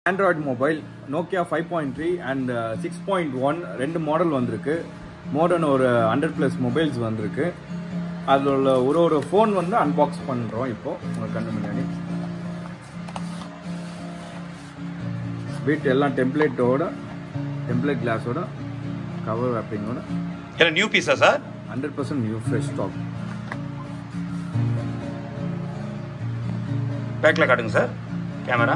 Android mobile Nokia 5.3 and 6.1 ரெண்டு model வந்திருக்கு. மோர் தென் ஒரு 100+ மொபைல்ஸ் வந்திருக்கு. அதுல ஒரு ஃபோன் வந்து அன்பாக்ஸ் பண்றோம் இப்போ உங்க கண்ணு முன்னாடி. வீட் எல்லாம் டெம்ப்ளேட் கிளாஸோட கவர் ராப்பிங்கோட. என்ன new piece sir? 100% new fresh stock. பேக்ல காட்டுங்க சார். கேமரா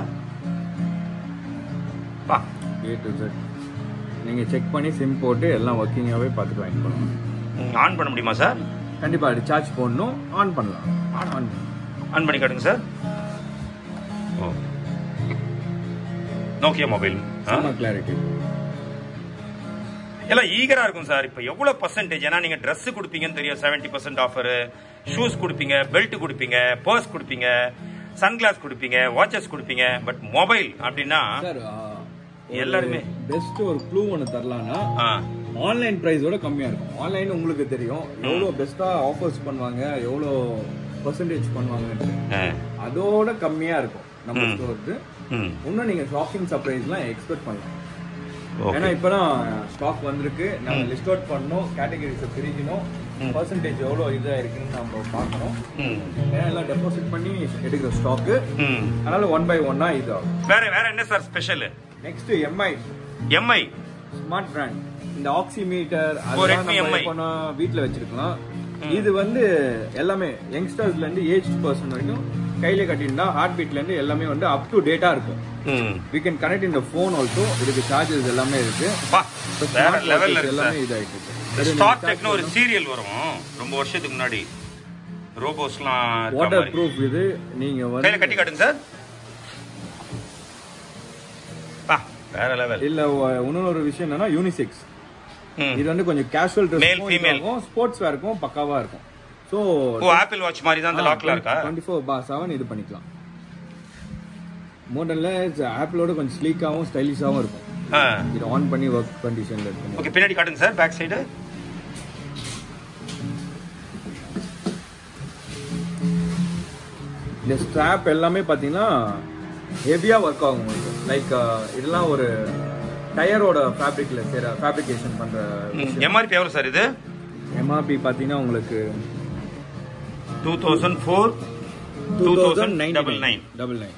பா A to Z. நீங்க செக் பண்ணி சிம் போட்டு எல்லாம் வர்க்கிங்காவே பார்த்துட்டு வாங்கி பண்ணணும். ஆன் பண்ண முடியுமா சார்? கண்டிப்பா ரீசார்ஜ் பண்ணனும், ஆன் பண்ணலாம். ஆன் பண்ணி காட்டுங்க சார். ஓ நோக்கியா மொபைல் செம்ம கிளாரிட்டி. எல்லாம் ஈகரா இருக்கும் சார். இப்போ எவ்வளவு பர்சன்டேஜ்? ஏன்னா நீங்க ட்ரெஸ் கொடுப்பீங்கன்னு தெரியும், 70% ஆஃபர், ஷூஸ் கொடுப்பீங்க, பெல்ட் கொடுப்பீங்க, பர்ஸ் கொடுப்பீங்க, சன்கிளாஸ் கொடுப்பீங்க, வாட்சஸ் கொடுப்பீங்க. பட் மொபைல் அப்படின்னா எல்லாருமே பெஸ்ட் ஒரு க்ளூ ஒன்று தரலாம்னா ஆன்லைன் பிரைஸோட கம்மியா இருக்கும். ஆன்லைன் உங்களுக்கு தெரியும் எவ்வளோ பெஸ்டா ஆஃபர்ஸ் பண்ணுவாங்க, எவ்வளோ பர்சன்டேஜ் பண்ணுவாங்கன்னு, அதோட கம்மியா இருக்கும் நம்ம ஸ்டோருக்கு. இன்னும் நீங்க ஷாப்பிங் சர்ப்ரைஸ்லாம் எக்ஸ்பெக்ட் பண்ணலாம். ஏன்னா இப்பதான் ஸ்டாக் வந்திருக்கு, நம்ம லிஸ்ட் அவுட் பண்ணணும், கேட்டகரிஸை பிரிக்கணும், பர்சன்டேஜ் எவ்வளோ இதாக இருக்குன்னு நம்ம பார்க்கணும். ஏன்னா எல்லாம் டெபாசிட் பண்ணி எடுக்கிற ஸ்டாக்கு, அதனால 1 by 1 இது ஆகும். வேற என்ன sir special? Next Mi smart brand. இந்த ஆக்சிமீட்டர் அதெல்லாம் வீட்டில் வச்சிருக்கலாம். இது வந்து எல்லாமே யங்ஸ்டர்ஸ்ல இருந்து ஏஜ்ட் பர்சன் வரைக்கும் கையில கட்டினா ஹார்ட் பீட்ல இருந்து எல்லாமே வந்து அப் டு டேட்டா இருக்கும். we can connect in the phone also. இதுக்கு சார்ஜஸ் எல்லாமே இருக்கு. வேற லெவல்ல இருக்கு எல்லாமே இதாயிட்டு. ஸ்டாக் டெக்னோ ஒரு சீரியல் வரும் ரொம்ப வருஷத்துக்கு முன்னாடி. ரோபோஸ்லாம் வாட்டர் ப்ரூஃப். இது நீங்க வந்து கையில கட்டி காட்டுங்க சார். வேற லெவல். இல்ல இன்னொரு விஷயம் என்னன்னா யூனிசெக்ஸ். இது வந்து கொஞ்சம் casual dress, male female, sports wear இருக்கும், பக்காவா இருக்கும். சோ ஆப்பிள் வாட்ச் மாதிரி தான் அந்த லாக்ல இருக்கா? 24/7 இது பண்ணிக்கலாம். மாடல்ல ஆப்பிளோட கொஞ்சம் ஸ்லீக்காவும் ஸ்டைலிஷாவும் இருக்கும். இது ஆன் பண்ணி வர்க் கண்டிஷன்ல இருக்கு. ஓகே, பின்னாடி காட்டுங்க சார். பேக் சைடு இந்த ஸ்ட்ராப் எல்லாமே பாத்தீங்கன்னா ஹெவியா ஒர்க் ஆகும் உங்களுக்கு. லைக் இதெல்லாம் ஒரு டயரோட ஃபேப்ரிக்ல ஃபேப்ரிகேஷன் பண்ற. எம்ஆர்பி எவ்வளவு சார் இது? எம்ஆர்பி பாத்தீங்கன்னா உங்களுக்கு 2004 2099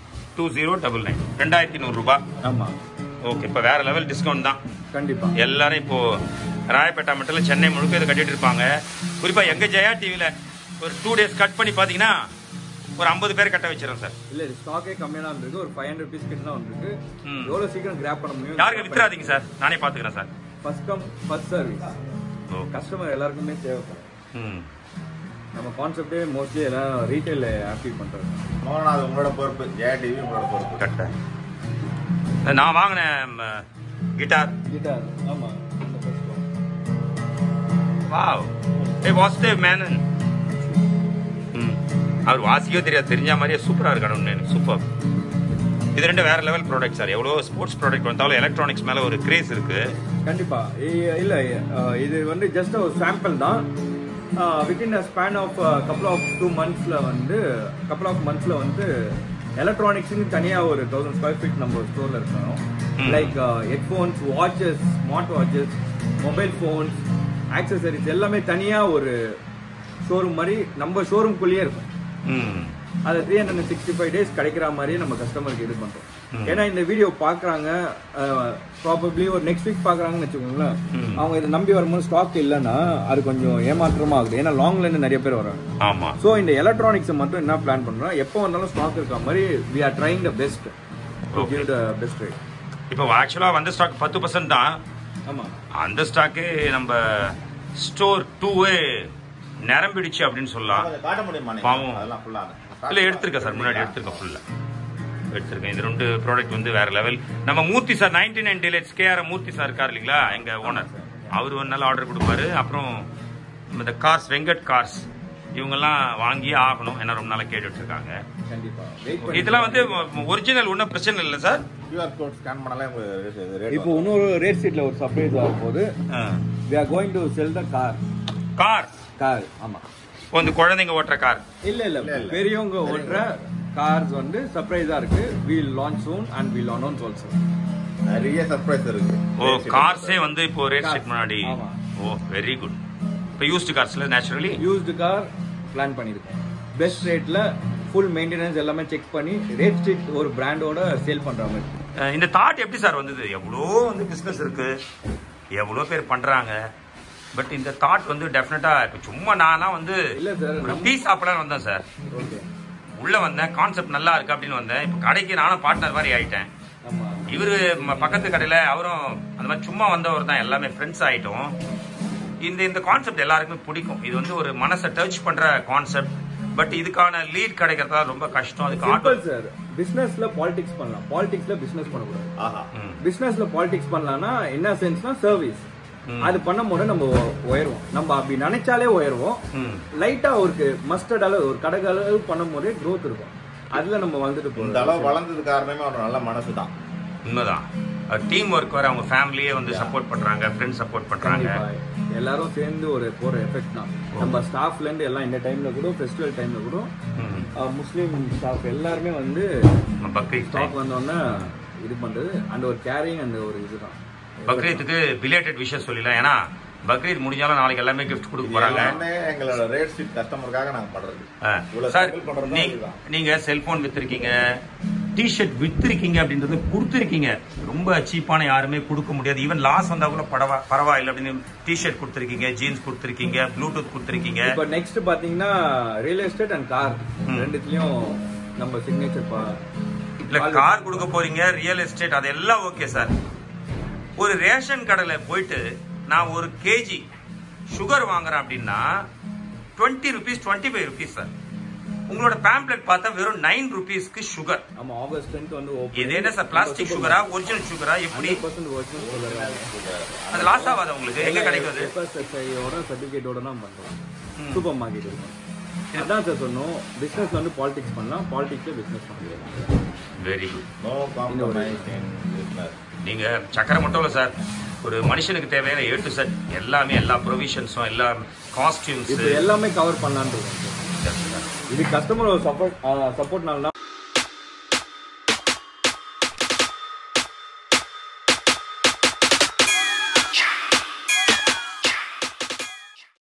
2199 ரூபாய். ஆமா. ஓகே, இப்ப வேற லெவல் டிஸ்கவுண்ட் தான் கண்டிப்பா. எல்லாரும் இப்போ ராயப்பேட்டா மட்டும் இல்ல, சென்னை முழுக்க இதை கட்டிட்டு இருப்பாங்க. குறிப்பா எங்க ஜெயா டிவில ஒரு 2 days கட் பண்ணி பாத்தீங்கன்னா ஒரு 50 பேர் கட்ட வச்சிரோம் சார். இல்ல ஸ்டாக்கே கம்மியா தான் இருக்கு. ஒரு 500 பீஸ் கிட்ட தான் வந்திருக்கு. எவ்வளவு சீக்கிரம் கிராப் பண்ண முடியும்? யாருக்கு வித்துறாதீங்க சார், நானே பாத்துக்கிறேன் sir. First come first service. Customer எல்லாருக்குமே தேவைப்படும். நம்ம கான்செப்டே மோஸ்ட்லி எல்லாம் ரீட்டைல் ஆக்டிவ் பண்றது. மோகன்ராஜ் உங்களோட பொறுப்பு, ஜெயா டிவி உங்களோட பொறுப்பு. கரெக்டா. நான் வாங்கினேன் கிட்டார். ஆமா. வாவ். ஏய் வாசுதேவ் மேனன். அவர் வாசிக்கவே தெரியாது, தெரிஞ்ச மாதிரியே சூப்பரா இருக்கணும். சூப்பர். இது ரெண்டு வேற லெவல் ப்ராடக்ட் சார். எவ்வளோ ஸ்போர்ட்ஸ் ப்ராடக்ட் வந்தாலும் எலக்ட்ரானிக்ஸ் மேல ஒரு கிரேஸ் இருக்கு. கண்டிப்பா. இல்ல இது வந்து ஜஸ்ட் ஒரு சாம்பிள் தான். Within a span of couple of 2 மந்த்ஸ்ல வந்து எலக்ட்ரானிக்ஸ்னு தனியா ஒரு 1000 ஸ்கொயர் ஃபீட் நம்ம ஸ்டோர்ல இருக்கணும். Like headphones, watches, smart watches, mobile phones, accessories எல்லாமே தனியா ஒரு ஷோரூம் மாதிரி நம்ம ஷோரூம்குள்ளேயே இருக்கும். அது 365 days கிடைக்கிற மாதிரியே நம்ம கஸ்டமருக்கு இது பண்றோம். ஏன்னா இந்த வீடியோ பாக்குறாங்க, ப்ராபப்ளி ஒரு நெக்ஸ்ட் வீக் பாக்குறாங்கன்னு வச்சுக்கோங்களேன். அவங்க இதை நம்பி வரும்போது ஸ்டாக் இல்லைன்னா அது கொஞ்சம் ஏமாற்றமா ஆகுது. ஏன்னா லாங்ல இருந்து நிறைய பேர் வராங்க. ஆமா. சோ இந்த எலக்ட்ரானிக்ஸ் மட்டும் என்ன பிளான் பண்றோம், எப்போ வந்தாலும் ஸ்டாக் இருக்க மாதிரி we are trying the best to give the best rate. இப்போ ஆக்சுவலா வந்த ஸ்டாக் 10% தான். ஆமா. அந்த ஸ்டாக்கு நம்ம ஸ்டோர் 2 நிரம்பிடுச்சு அப்படின்னு சொல்லலாம். காட்ட முடியுமா? பாவம். அதெல்லாம் ஃபுல்லா இல்ல எடுத்துருக்கேன் சார், முன்னாடி எடுத்துருக்கேன், ஃபுல்லா எடுத்திருக்கேன். இது 2 ப்ராடக்ட் வந்து வேற லெவல். நம்ம Murthy sir 99 Delights KR Murthy sir இருக்கார் இல்லைங்களா, எங்க ஓனர், அவரு ஒரு நல்ல ஆர்டர் கொடுப்பாரு. அப்புறம் இந்த கார்ஸ், வெங்கட் கார்ஸ், இவங்கெல்லாம் வாங்கி ஆகணும், என்ன ரொம்ப நாளா கேட்டுட்டு இருக்காங்க. இதெல்லாம் வந்து ஒரிஜினல் ஒன்றும் பிரச்சனை இல்லை சார். QR கோட் ஸ்கேன் பண்ணாலே இப்போ இன்னொரு ரேட் சீட்ல ஒரு சர்ப்ரைஸ் ஆகும்போது we are going to sell the car. ஆமா. வந்து குழந்தைங்க ஓட்டுற கார் இல்ல பெரியவங்க ஓட்டுற கார்ஸ் வந்து சர்ப்ரைஸா இருக்கு. Will launch soon and will announce also. நிறைய சர்ப்ரைஸ் இருக்கு. ஓ கார்ஸே வந்து இப்போ ரேட் செட் முன்னாடி. Oh very good. இப்போ யூஸ்டு கார்ஸ்ல நேச்சுரலி யூஸ்டு கார் பிளான் பண்ணிருக்கோம். பெஸ்ட் ரேட்ல ஃபுல் மெயின்டெனன்ஸ் எல்லாமே செக் பண்ணி ரேட் ஸ்ட்ரீட் ஒரு பிராண்டோட சேல் பண்ற மாதிரி. இந்த தாட் எப்படி சார் வந்தது? எவ்வளோ வந்து பிஸ்னஸ் இருக்கு, எவ்வளோ பேர் பண்றாங்க, பட் இந்த தாட் வந்து டெஃபினட்டா இப்போ சும்மா நானா வந்து இல்ல சார் ஒரு டீ சாப்பிடலான்னு வந்தேன் சார். ஓகே உள்ள வந்தேன், கான்செப்ட் நல்லா இருக்கு அப்படின்னு வந்தேன். இப்போ கடைக்கு நானும் பார்ட்னர் மாதிரி ஆயிட்டேன். ஆமா இவரு பக்கத்து கடையில அவரும் அந்த மாதிரி சும்மா வந்தவர் தான். எல்லாமே ஃப்ரெண்ட்ஸ் ஆயிட்டோம். இந்த கான்செப்ட் எல்லாருக்குமே பிடிக்கும். இது வந்து ஒரு மனசை டச் பண்ற கான்செப்ட். பட் இதுக்கான லீட் கிடைக்கிறதா ரொம்ப கஷ்டம். அதுக்கு சிம்பிள் சார். பிசினஸ்ல பாலிடிக்ஸ் பண்ணலாம், பாலிடிக்ஸ்ல பிசினஸ் பண்ணக்கூடாது. ஆஹா. பிசினஸ்ல பாலிடிக்ஸ் பண்ணலாம்னா என்ன சென்ஸ்னா சர்வீஸ். அது பண்ணும்போது நம்ம உயர்வோம். நம்ம அப்படி நினைச்சாலே உயர்வோம். லைட்டா ஒரு மஸ்டர்ட் அளவு ஒரு கடை அளவு பண்ணும் போதே க்ரோத் இருக்கும். அதுல நம்ம வந்துட்டு போறோம். இந்த அளவு வளர்ந்தது காரணமே ஒரு நல்ல மனசு தான். உண்மைதான். டீம் ஒர்க் வர அவங்க ஃபேமிலியே வந்து சப்போர்ட் பண்றாங்க, ஃப்ரெண்ட்ஸ் சப்போர்ட் பண்றாங்க. எல்லாரும் சேர்ந்து ஒரு போற எஃபெக்ட் தான். நம்ம ஸ்டாஃப்ல இருந்து எல்லாம் இந்த டைம்ல கூட ஃபெஸ்டிவல் டைம்ல கூட முஸ்லீம் ஸ்டாஃப் எல்லாருமே வந்து பக்ரீத் ஸ்டாக் வந்தோடனே இது பண்றது அந்த ஒரு கேரிங் அந்த ஒரு இதுதான். பக்ரீத்துக்கு பிலேட்டட் விஷயம் சொல்லிடலாம். ஏன்னா பக்ரீத் முடிஞ்சாலும் நாளைக்கு எல்லாமே கிஃப்ட் கொடுக்க போறாங்க. எங்களோட ரேட் ஸ்ட்ரீட் கஸ்டமருக்காக நாங்க பண்றது. சார் நீங்க செல்போன் வித்திருக்கீங்க, டிஷர்ட் வித்திருக்கீங்க, அப்படின்றது கொடுத்துருக்கீங்க. ரொம்ப சீப்பான யாருமே கொடுக்க முடியாது. ஈவன் லாஸ் வந்தா கூட பரவாயில்ல அப்படின்னு டிஷர்ட் கொடுத்துருக்கீங்க, ஜீன்ஸ் கொடுத்துருக்கீங்க, ப்ளூடூத் கொடுத்துருக்கீங்க. இப்போ நெக்ஸ்ட் பாத்தீங்கன்னா ரியல் எஸ்டேட் அண்ட் கார் ரெண்டுத்துலயும் நம்ம சிக்னேச்சர் இல்ல கார் கொடுக்க போறீங்க, ரியல் எஸ்டேட் அதெல்லாம் ஓகே சார். ஒரு ரேஷன் கடையில போயிட்டு நான் ஒரு கேஜி சுகர் வாங்குறேன் அப்படின்னா 20 rupees 25 rupees சார். உங்களோட பேம்ப்ளெட் பார்த்தா வெறும் 9 rupeesக்கு சுகர். ஆமா ஆகஸ்ட் 10th வந்து இது என்ன சார் பிளாஸ்டிக் சுகரா ஒரிஜினல் சுகரா எப்படி? 100% ஒரிஜினல் சுகர். அது லாஸ் ஆகாது உங்களுக்கு? எங்க கிடைக்குது? FSSAIயோட சர்டிபிகேட்டோட தான் பண்றோம். சூப்பர் மார்க்கெட் இருக்கும். அதான் சார் சொன்னோம். பிசினஸ் வந்து பாலிடிக்ஸ் பண்ணலாம், பாலிடிக்ஸ்ல பிசினஸ் பண்ணலாம். Very good. No compromise in business. நீங்க சக்கரை மட்டும் இல்ல சார், ஒரு மனுஷனுக்கு தேவையான A to Z எல்லாமே, எல்லா ப்ரொவிஷன்ஸும், எல்லா காஸ்டியூம்ஸ் இது எல்லாமே கவர் பண்ணலான்னு இருக்கோம். இது கஸ்டமர் சப்போர்ட்னால தான்